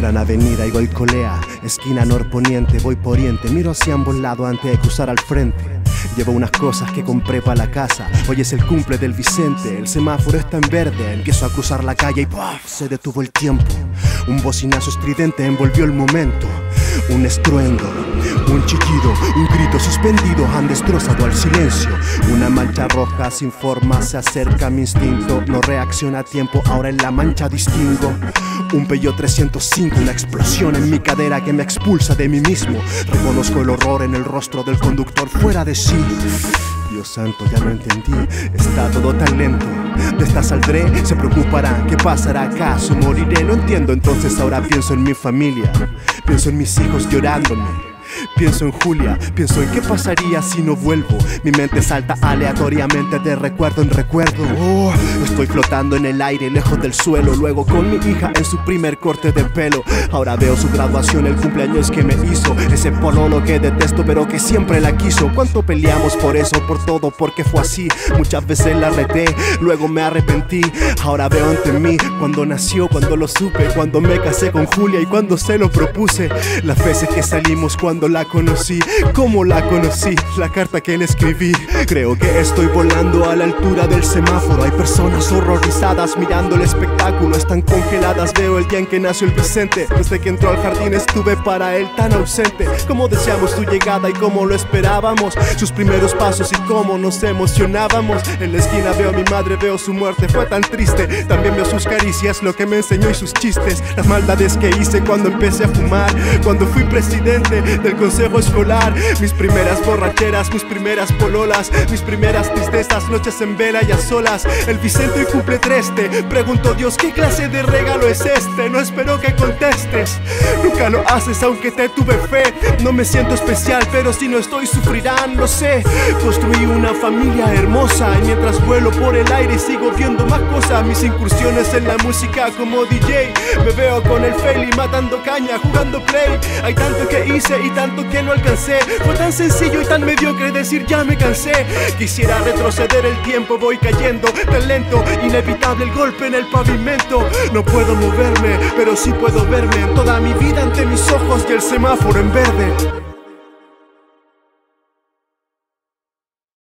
Gran Avenida y Goicolea, esquina norponiente, voy por oriente, miro hacia ambos lados antes de cruzar al frente. Llevo unas cosas que compré para la casa. Hoy es el cumple del Vicente, el semáforo está en verde. Empiezo a cruzar la calle y ¡puff! Se detuvo el tiempo. Un bocinazo estridente envolvió el momento. Un estruendo, un chillido, un grito suspendido han destrozado al silencio. Una mancha roja sin forma se acerca a mi instinto. No reacciona a tiempo, ahora en la mancha distingo un Peugeot 305, una explosión en mi cadera que me expulsa de mí mismo. Reconozco el horror en el rostro del conductor fuera de sí. Dios santo, ya no entendí, está todo tan lento. De esta saldré, se preocupará, ¿qué pasará acaso? Moriré, no entiendo, entonces ahora pienso en mi familia. Pienso en mis hijos llorándome. Pienso en Julia, pienso en qué pasaría si no vuelvo. Mi mente salta aleatoriamente de recuerdo en recuerdo. Oh, estoy flotando en el aire, lejos del suelo. Luego con mi hija en su primer corte de pelo. Ahora veo su graduación, el cumpleaños que me hizo. Ese pololo que detesto pero que siempre la quiso. Cuánto peleamos por eso, por todo, porque fue así. Muchas veces la reté, luego me arrepentí. Ahora veo ante mí cuando nació, cuando lo supe, cuando me casé con Julia y cuando se lo propuse. Las veces que salimos, cuando la conocí, cómo la conocí, la carta que le escribí. Creo que estoy volando a la altura del semáforo. Hay personas horrorizadas mirando el espectáculo, están congeladas. Veo el día en que nació el Vicente. Desde que entró al jardín estuve para él tan ausente. Cómo deseamos su llegada y cómo lo esperábamos, sus primeros pasos y cómo nos emocionábamos. En la esquina veo a mi madre, veo su muerte, fue tan triste. También veo sus caricias, lo que me enseñó y sus chistes. Las maldades que hice cuando empecé a fumar, cuando fui presidente del consejo escolar. Mis primeras borracheras, mis primeras pololas, mis primeras tristezas, noches en vela y a solas. El Vicente hoy cumple 3, te pregunto Dios, ¿qué clase de regalo es este? No espero que contestes, nunca lo haces aunque te tuve fe. No me siento especial, pero si no estoy sufrirán, lo sé. Construí una familia hermosa y mientras vuelo por el aire sigo viendo más cosas. Mis incursiones en la música como DJ, me veo con el Feli matando caña, jugando play. Hay tanto que hice y tanto que no alcancé. Fue tan sencillo y tan mediocre decir ya me cansé. Quisiera retroceder el tiempo, voy cayendo tan lento, inevitable el golpe en el pavimento. No puedo moverme, pero sí puedo verme en toda mi vida ante mis ojos y el semáforo en verde.